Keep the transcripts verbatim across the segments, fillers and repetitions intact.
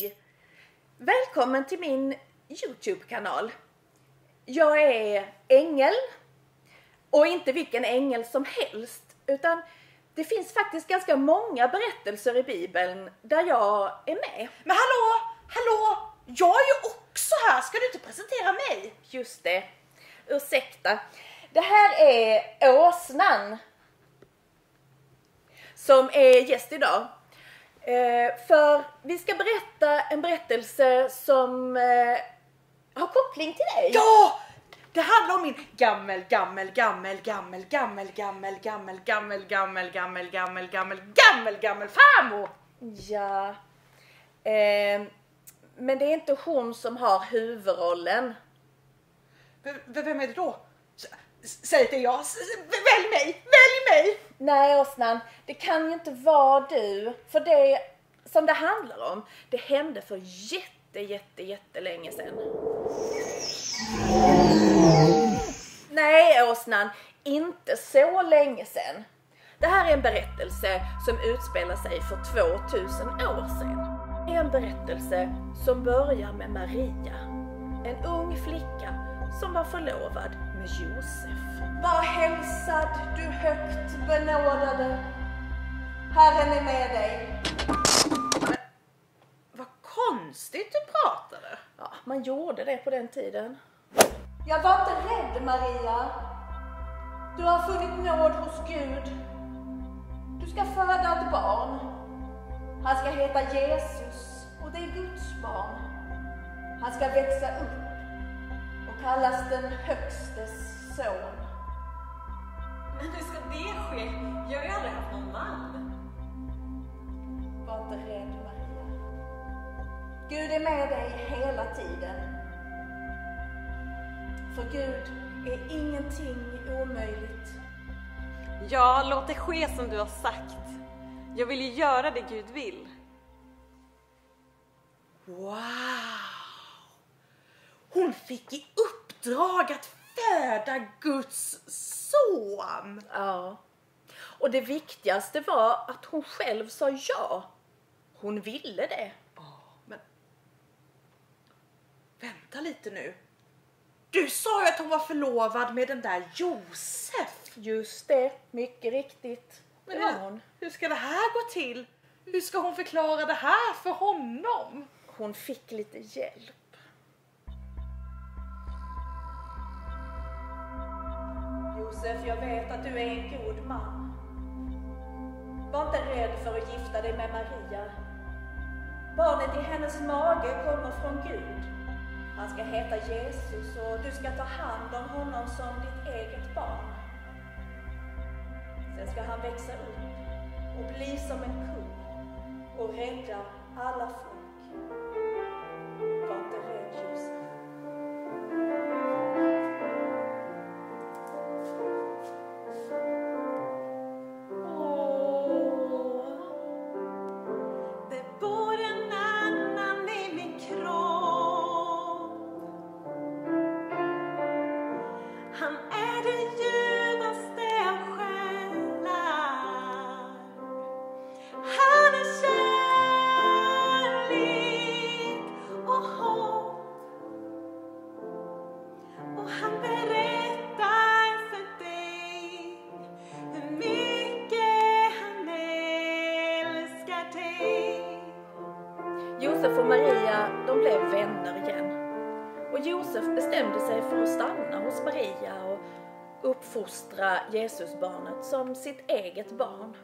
Hej! Välkommen till min YouTube-kanal. Jag är ängel. Och inte vilken ängel som helst. Utan det finns faktiskt ganska många berättelser i Bibeln där jag är med. Men hallå, hallå! Jag är ju också här. Ska du inte presentera mig? Just det. Ursäkta. Det här är Åsnan. Som är gäst idag. Eh, för vi ska berätta en berättelse som eh, har koppling till dig. Ja! Det handlar om min gammel, gammel, gammel, gammel, gammel, gammel, gammel, gammel, gammel, gammel, gammel, gammel, gammel, gammel farmor. Ja. Eh, men det är inte hon som har huvudrollen. V- vem är det då? S- säg det jag. S- välj mig, välj mig. Nej, Åsnan, det kan ju inte vara du. För det som det handlar om, det hände för jätte, jätte, jättelänge sedan. Nej, Åsnan, inte så länge sedan. Det här är en berättelse som utspelar sig för tvåtusen år sedan. Det är en berättelse som börjar med Maria, en ung flicka som var förlovad med Josef. Var hälsad, du högt benådade. Herren är med dig. Men, vad konstigt du pratade. Ja, man gjorde det på den tiden. Jag var inte rädd, Maria. Du har funnit nåd hos Gud. Du ska föda ett barn. Han ska heta Jesus och det är Guds barn. Han ska växa upp och kallas den högstes son. Men hur ska det ske? Jag har ju aldrig haft någon man. Var inte rädd, Maria. Gud är med dig hela tiden. För Gud är ingenting omöjligt. Ja, låt det ske som du har sagt. Jag vill ju göra det Gud vill. Wow! Hon fick i uppdrag att föda Guds son. Ja. Och det viktigaste var att hon själv sa ja. Hon ville det. Ja, men vänta lite nu. Du sa ju att hon var förlovad med den där Josef. Just det, mycket riktigt. Det Men var hur, hon. hur ska det här gå till? Hur ska hon förklara det här för honom? Hon fick lite hjälp. Josef, jag vet att du är en god man. Var inte rädd för att gifta dig med Maria. Barnet i hennes mage kommer från Gud. Han ska heta Jesus och du ska ta hand om honom som ditt eget barn. Sen ska han växa upp och bli som en kung och rädda alla folk. Var inte rädd, Josef. Det bor en annan i min kropp. Han är det djupaste av själar. Han är kärlek och hopp. Och han berättar för dig hur mycket han älskar dig. Josef och Maria, de blev vänner igen. Och Josef bestämde sig för att stanna hos Maria och uppfostra Jesusbarnet som sitt eget barn.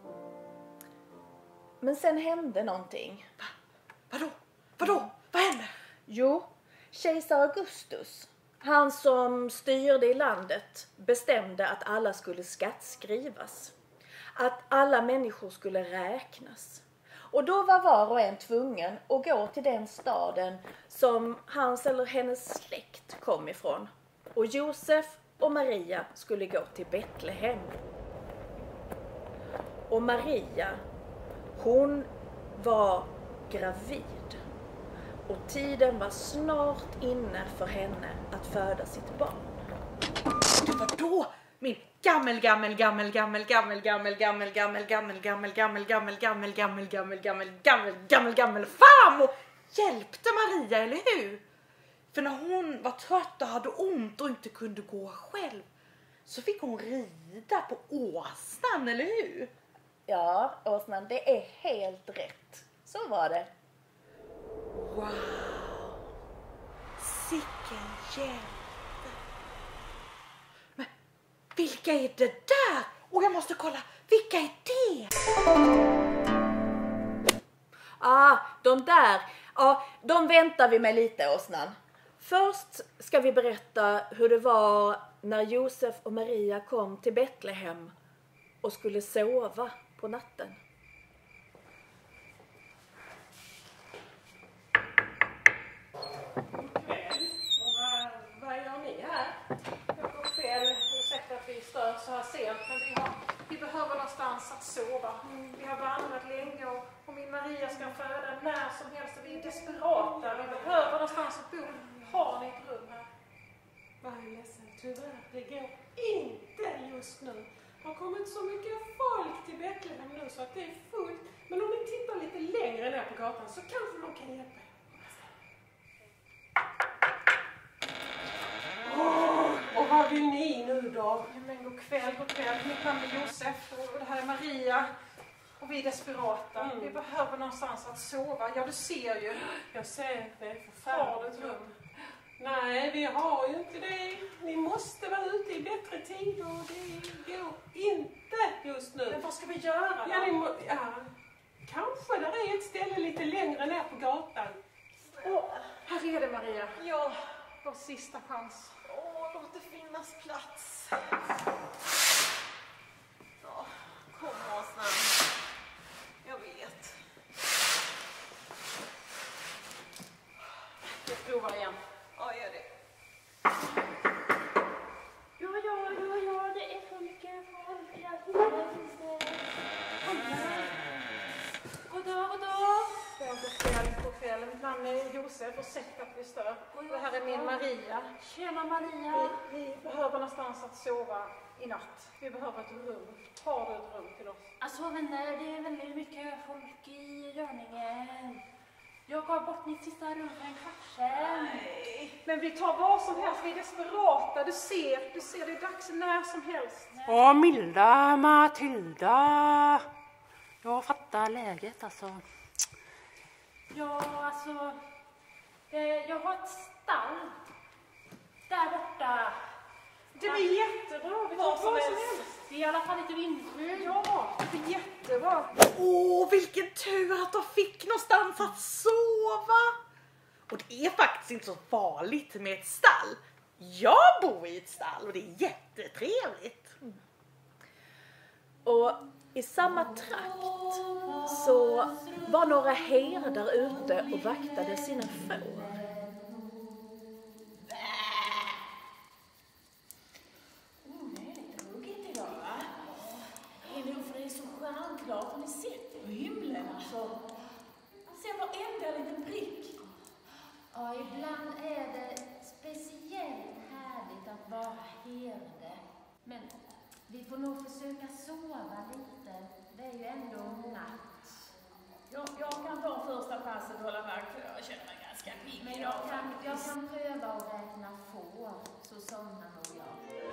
Men sen hände någonting. Va? Vadå? Vadå? Vad hände? Jo, kejsar Augustus, han som styrde i landet, bestämde att alla skulle skattskrivas. Att alla människor skulle räknas. Och då var var och en tvungen att gå till den staden som hans eller hennes släkt kom ifrån. Och Josef och Maria skulle gå till Betlehem. Och Maria, hon var gravid. Och tiden var snart inne för henne att föda sitt barn. Det var då min gammel, gammel, gammel, gammel, gammel, gammel, gammel, gammel, gammel, gammel, gammel, gammel, gammel, gammel, gammel, gammel, gammel, gammel, gammel farmor hjälpte Maria, eller hur? För när hon var trött och hade ont och inte kunde gå själv så fick hon rida på åsnan, eller hur? Ja, åsnan, det är helt rätt. Så var det. Wow! Sicken hjälp! Men vilka är det där? Och jag måste kolla, vilka är det? Ah, de där. Ja, de väntar vi med lite, åsnan. Först ska vi berätta hur det var när Josef och Maria kom till Betlehem och skulle sova på natten. Vad gör ni här? Jag går kväll, ursäkta att vi stör så här sent, men vi, har, vi behöver någonstans att sova. Mm, vi har vandrat länge och, och min Maria ska föda när som helst och vi är desperata. Vi behöver någonstans att bo. Har ni ett rum här? Vad är ledsen, tyvärr, det går inte just nu. Det har kommit så mycket folk till Betlehem nu så att det är fullt. Men om ni tittar lite längre ner på gatan så kanske de kan hjälpa er. Oh, och vad vill ni nu då? Ja, men god kväll, god kväll. Mitt namn är Josef och det här är Maria. Och vi är desperata. Mm. Vi behöver någonstans att sova. Ja, du ser ju. Jag ser det. Har du ett rum? Nej, vi har ju inte det. Ni måste vara ute i bättre tid och det går inte just nu. Men vad ska vi göra då? Ja, ni må, ja, kanske där är ett ställe lite längre ner på gatan. Åh, här är det, Maria. Ja. Vår sista chans. Åh, låt det finnas plats. Ja, kom åsnan. Jag vet. Jag provar igen. Ja, gör det. Ja, ja, ja, ja, det är för mycket folk. Jag finns det. God dag, god dag. God kväll, god kväll. Mitt namn är Josef, ursäkta att vi stör. Det här är min Maria. Tjena Maria. Vi, vi behöver någonstans att sova i natt. Vi behöver ett rum. Har du ett rum till oss? Alltså vänner, det är väldigt mycket folk i görningen. Jag gav bort mitt sista rum för en kvart sedan. Men vi tar vad som helst, vi är desperata. Du ser, du ser, det är dags när som helst. Åh, Milda, Matilda. Jag fattar läget alltså. Ja, alltså. Eh, jag har ett stall. Där borta. Det blir jättebra, vi tar vad som helst. Det är i alla fall lite vindskydd. Ja, det blir jättebra. Åh, vilken tur att de fick någonstans att sova. Och det är faktiskt inte så farligt med ett stall. Jag bor i ett stall och det är jättetrevligt. Mm. Och i samma trakt så var några herdar ute och vaktade sina får. Klart, ni sitter på himlen alltså. Man ser varenda liten prick. Ja, ibland är det speciellt härligt att vara herde. Men vi får nog försöka sova lite. Det är ju ändå natt. Jag, jag kan ta första passet och hålla vakt för jag känner mig ganska pigg. Men jag kan, jag kan pröva att räkna får, så somnar nog jag.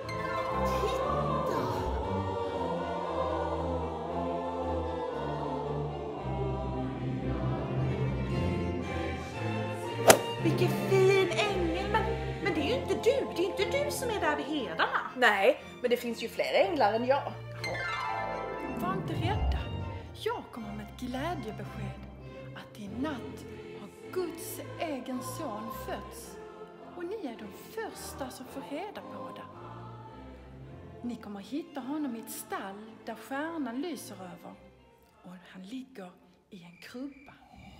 Vilken fin ängel, men, men det är ju inte du, det är inte du som är där vid herdarna. Nej, men det finns ju fler änglar än jag. Var inte rädda. Jag kommer med ett glädjebesked att i natt har Guds egen son fötts. Och ni är de första som får reda på det. Ni kommer hitta honom i ett stall där stjärnan lyser över. Och han ligger i en krubba.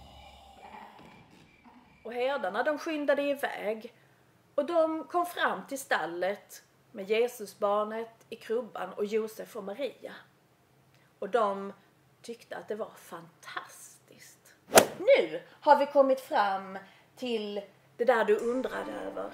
Och herdarna de skyndade iväg och de kom fram till stallet med Jesusbarnet i krubban och Josef och Maria. Och de tyckte att det var fantastiskt. Nu har vi kommit fram till det där du undrade över.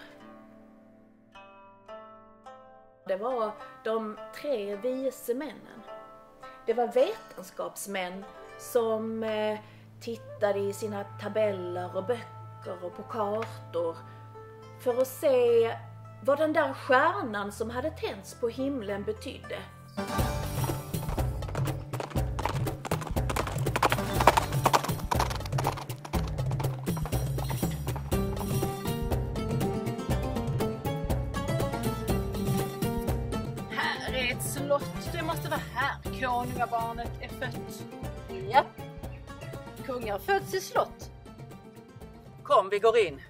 Det var de tre vise männen. Det var vetenskapsmän som eh, tittade i sina tabeller och böcker och på kartor för att se vad den där stjärnan som hade tänts på himlen betydde. Här är ett slott. Det måste vara här konungabarnet är fött. Ja. Kungar föds i slott. Kom, vi går in.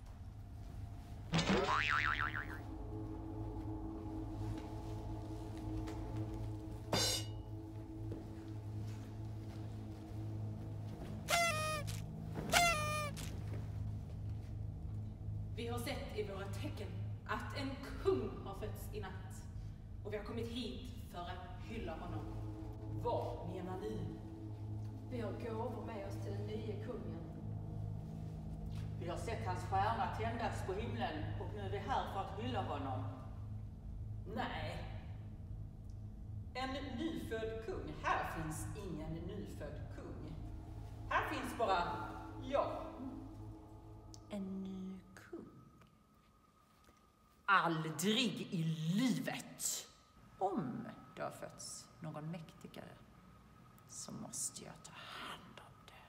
Vi har sett i våra tecken att en kung har fötts i natt. Och vi har kommit hit för att hylla honom. Vad menar ni? Vi har gåvor med oss till den nya kungen. Vi har sett hans stjärna tändas på himlen och nu är vi här för att hylla honom. Nej. En nyfödd kung. Här finns ingen nyfödd kung. Här finns bara jag. En ny kung. Aldrig i livet. Om det har fötts någon mäktigare så måste jag ta hand om det.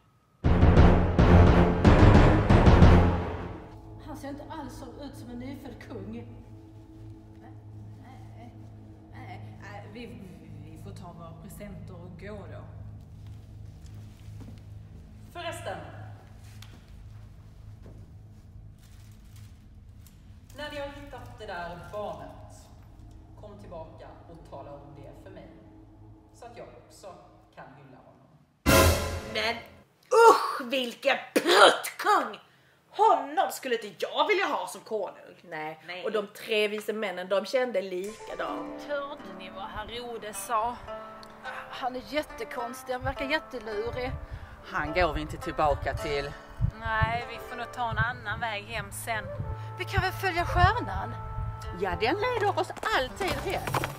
Han ser inte alls ut som en nyfödd kung. Nej, nej, nej, nej. Vi, vi får ta våra presenter och gå då. Förresten. När ni har hittat det där barnet, kom tillbaka och tala om det för mig. Så att jag också kan hylla honom. Men usch, vilken pruttkung! Honom skulle inte jag vilja ha som konung. Nej. Nej. Och de tre vise männen, de kände likadant. Hörde ni vad Herodes sa? Han är jättekonstig, han verkar jättelurig. Han går vi inte tillbaka till. Nej, vi får nog ta en annan väg hem sen. Vi kan väl följa stjärnan? Ja, den leder oss alltid rätt.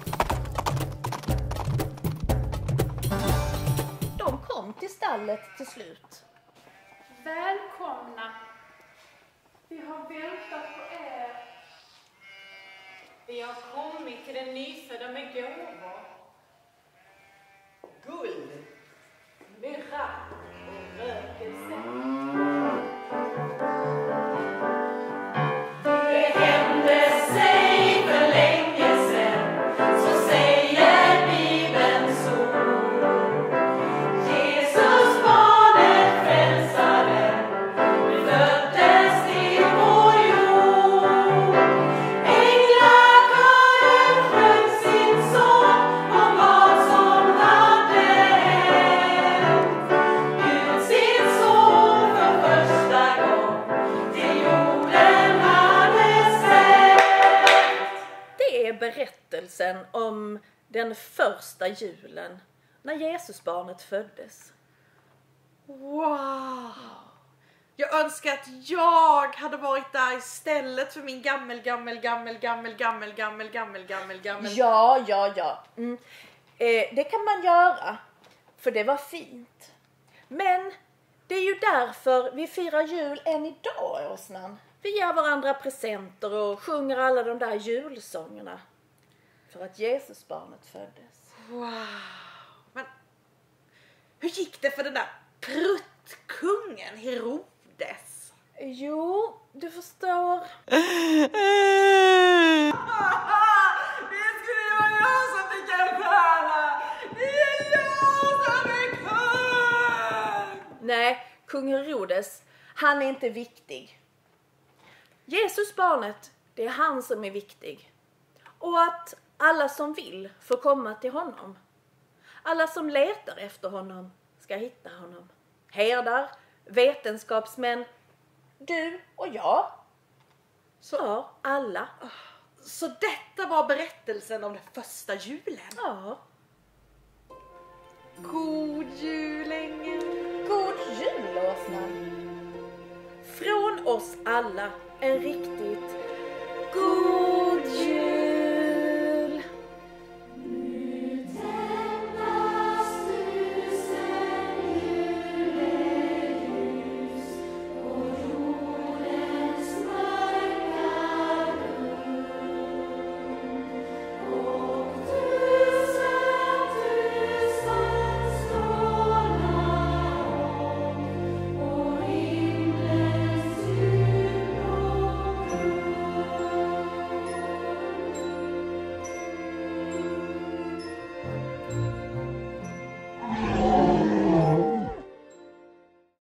De kom till stallet till slut. Välkomna. Vi har väntat på er. Vi har kommit till den nyfödda med gåvor. Guld. Myrra och rökelse. Det hände sig för länge sedan, så säger Bibelns ord. Jesus barnet frälsaren föddes till vår jord. Änglakören sjöng sin sång om vad som hade hänt. Gud sin son för första gång till jorden hade sänt. Det är berättelsen om den första julen när Jesusbarnet föddes. Wow! Jag önskar att jag hade varit där istället för min gammel, gammel, gammel, gammel, gammel, gammel, gammel, gammel, gammel. Ja, ja, ja. Mm. Eh, det kan man göra, för det var fint. Men det är ju därför vi firar jul än idag, Åsnan. Vi ger varandra presenter och sjunger alla de där julsångerna. För att Jesusbarnet föddes. Wow! Men hur gick det för den där pruttkungen Herodes? Jo, du förstår. Det skulle ju vara jag som fick en stjärna! Det är jag som är kung! Nej, kung Herodes, han är inte viktig. Jesusbarnet, det är han som är viktig. Och att alla som vill får komma till honom. Alla som letar efter honom ska hitta honom. Herdar, vetenskapsmän, du och jag. Så ja, alla. Så detta var berättelsen om den första julen? Ja. God jul, ängel. God jul, Åsnan. Från oss alla en riktigt god